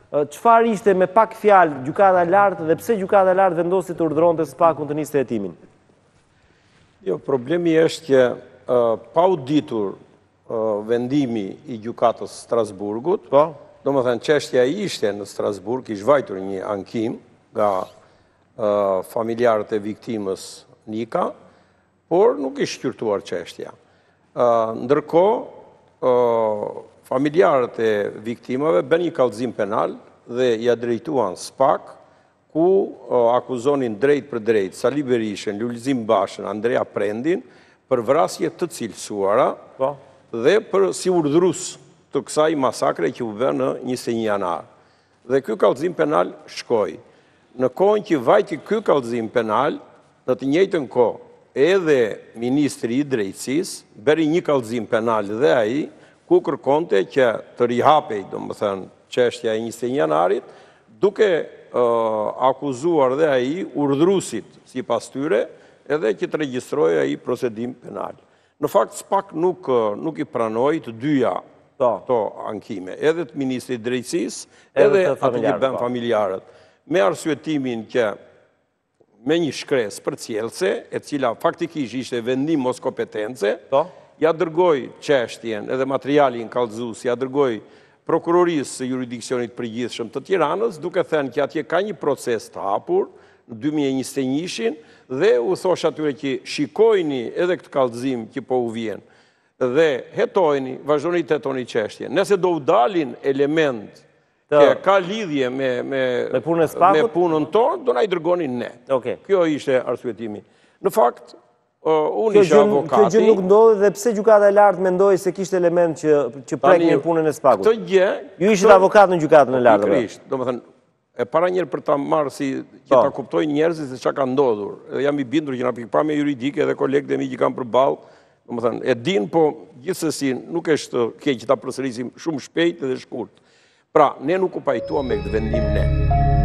Çfarë ishte me pak fjalë gjykata e lartë dhe pse gjykata e lartë vendosi të urdhëronte SPAK-un të niste hetimin? Jo, problemi është që pa u ditur vendimi i gjykatës Strasburgut, do më thënë çështja ishte në Strasburg, ishte vajtur një ankim nga familjarët e viktimës Nika, por nuk ishte shqyrtuar çështja. Ndërkohë, familjarët e viktimave bën një kallëzim penal dhe ja drejtuan SPAK, ku akuzonin drejt për drejt Sali Berishën, Lulzim Bashën, Andrea Prendin, për vrasje të cilësuara dhe për si urdhërus të kësaj masakre që u bë në 21 janar. Dhe ky kallëzim penal shkoi. Në kohën që vajti ky kallëzim penal, në të njëjtën kohë, edhe Ministri i Drejtësisë bëri një kallëzim penal dhe ai, ku kërkonte që të rihapej, domethënë, çështja e 21 janarit, duke akuzuar dhe ai urdhërusit sipas tyre, edhe që të regjistrojë ai procedim penal. Në fakt SPAK nuk i pranoi të dyja to ankime, edhe të Ministrit të Drejtësisë, edhe atë që bën familjarët, me arsyetimin që me një shkresë përcjellëse, e cila faktikisht ishte vendim mos kompetence, ja dërgoi çështjen edhe materialin kallëzues, ja dërgoi prokurorisë së jurisdiksionit përgjithshëm të Tiranës, duke thënë që atje ka një proces të hapur në 2021 dhe u thosh atyre që shikojni edhe këtë kallëzim që po u vjen dhe hetojni, vazhdoni të hetoni çështjen. Nëse do u dalin element që ka lidhje me punën tonë, do na i dërgonin ne. Kjo ishte arsyetimi. Në fakt, unë isha avokati. Kjo gjë nuk ndodhi dhe pse gjykata e lartë mendoi se kishte element që prekin punën e SPAK-ut? Këtë gjë... Ju ishit avokat në gjykatën e lartë. Pikërisht, domethënë, e para njerë për ta marrë si që ta kuptojnë njerëzit se çka ka ndodhur. Edhe jam i bindur që nga pikpamja juridike dhe kolegët e mi që kanë përballë, domethënë, e din, po gjithsesi nuk është keq që ta përsërisim shumë shpejt dhe shkurt. Pra, ne nuk u pajtuam me këtë vendim ne.